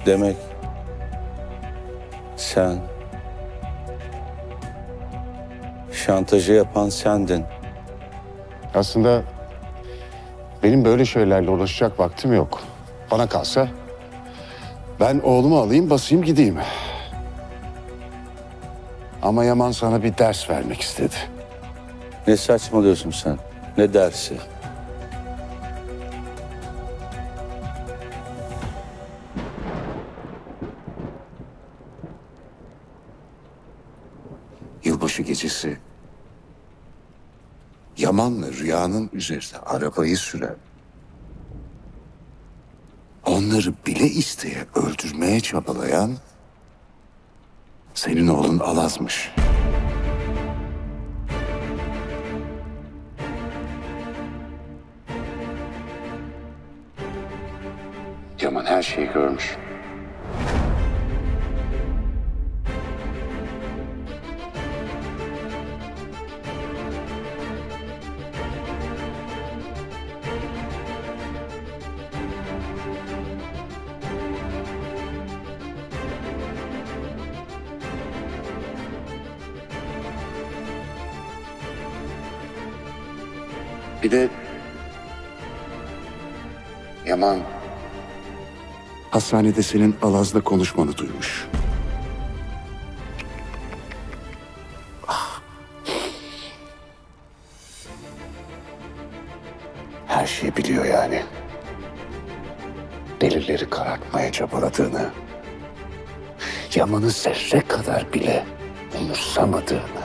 Demek sen, şantajı yapan sendin. Aslında benim böyle şeylerle uğraşacak vaktim yok. Bana kalsa ben oğlumu alayım, basayım gideyim. Ama Yaman sana bir ders vermek istedi. Ne saçmalıyorsun sen? Ne dersi? Yılbaşı gecesi Yaman'la Rüya'nın üzerine arabayı süren, onları bile isteye öldürmeye çabalayan senin oğlun Alaz'mış. Yaman her şeyi görmüş. Bir de Yaman hastanede senin Alaz'la konuşmanı duymuş. Her şeyi biliyor yani. Delilleri karartmaya çabaladığını, Yaman'ı zerre kadar bile umursamadığını.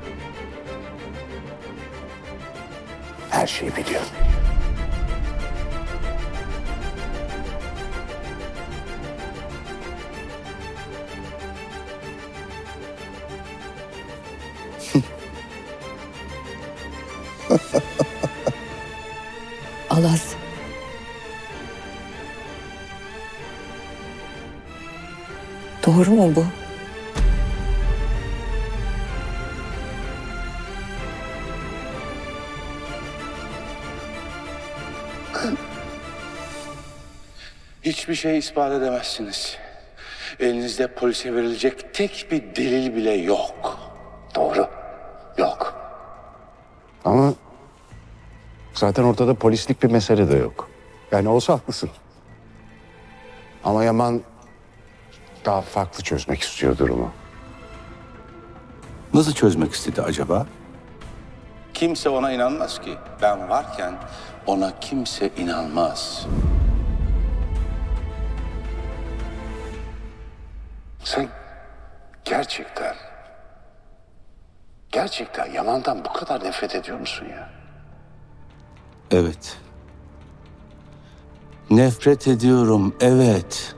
Her şeyi biliyor. Alaz. Doğru mu bu? Hiçbir şey ispat edemezsiniz. Elinizde polise verilecek tek bir delil bile yok. Doğru. Yok. Ama zaten ortada polislik bir mesele de yok. Yani olsa haklısın. Ama Yaman daha farklı çözmek istiyor durumu. Nasıl çözmek istedi acaba? Kimse ona inanmaz ki. Ben varken ona kimse inanmaz. Sen gerçekten Yaman'dan bu kadar nefret ediyor musun ya? Evet. Nefret ediyorum, evet.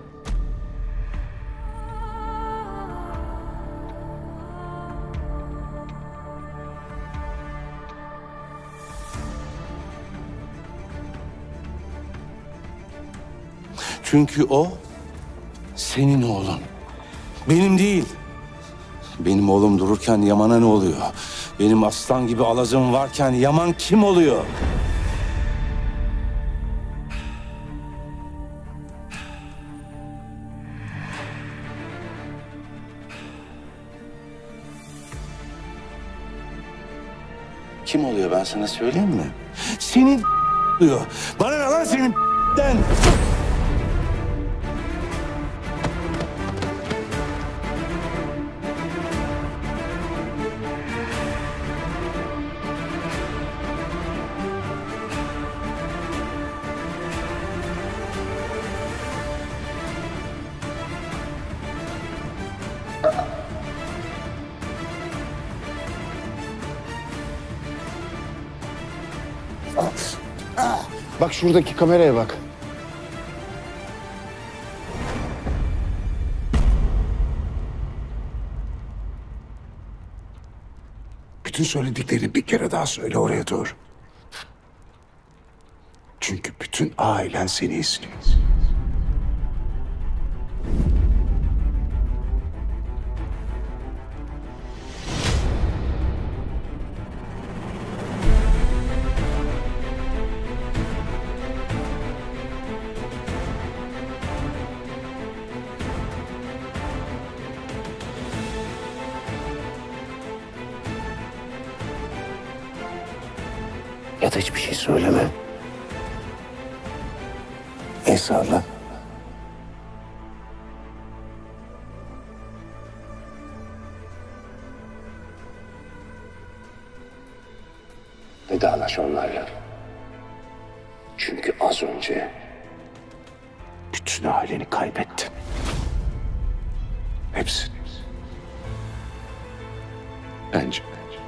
Çünkü o senin oğlun. Benim değil. Benim oğlum dururken Yaman'a ne oluyor? Benim aslan gibi Alaz'ım varken Yaman kim oluyor? Kim oluyor ben sana söyleyeyim mi? Senin oluyor. Bana ne lan senin den? Bak şuradaki kameraya bak. Bütün söylediklerini bir kere daha söyle oraya doğru. Çünkü bütün ailen seni izliyor. Ya da hiçbir şey söyleme. Esrarla. Vedalaş onlarla. Çünkü az önce bütün aileni kaybettin. Hepsini. Bence.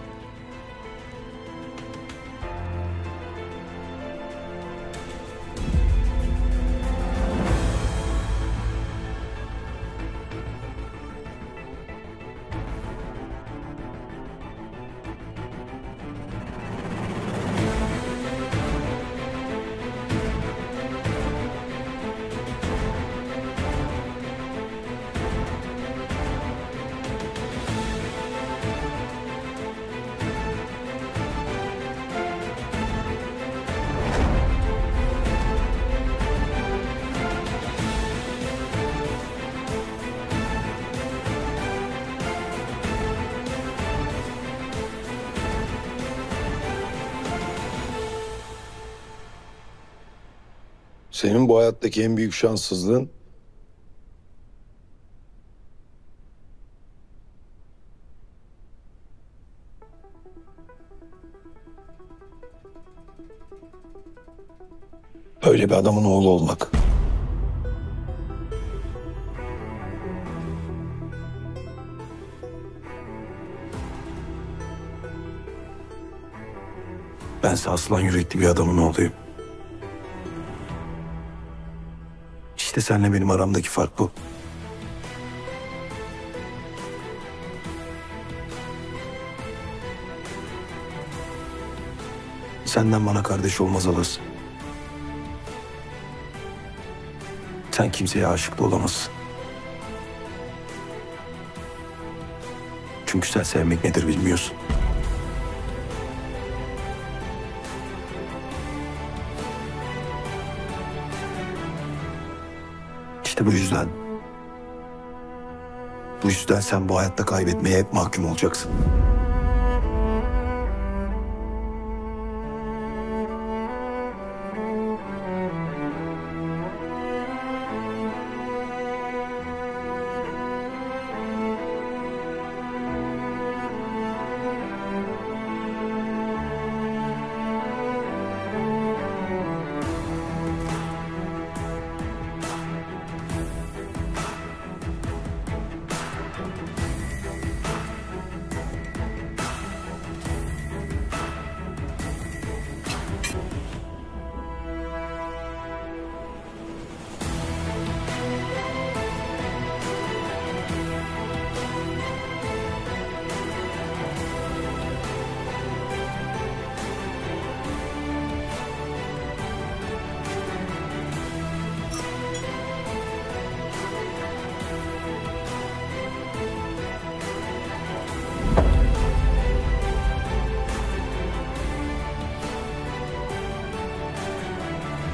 Senin bu hayattaki en büyük şanssızlığın öyle bir adamın oğlu olmak. Bense aslan yürekli bir adamın oğluyum. İşte seninle benim aramdaki fark bu. Senden bana kardeş olmaz Alas. Sen kimseye aşık da olamazsın. Çünkü sen sevmek nedir bilmiyorsun. İşte bu yüzden. Bu yüzden sen bu hayatta kaybetmeye hep mahkum olacaksın.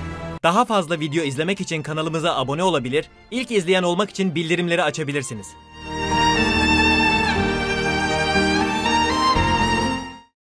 Daha fazla video izlemek için kanalımıza abone olabilir, ilk izleyen olmak için bildirimleri açabilirsiniz.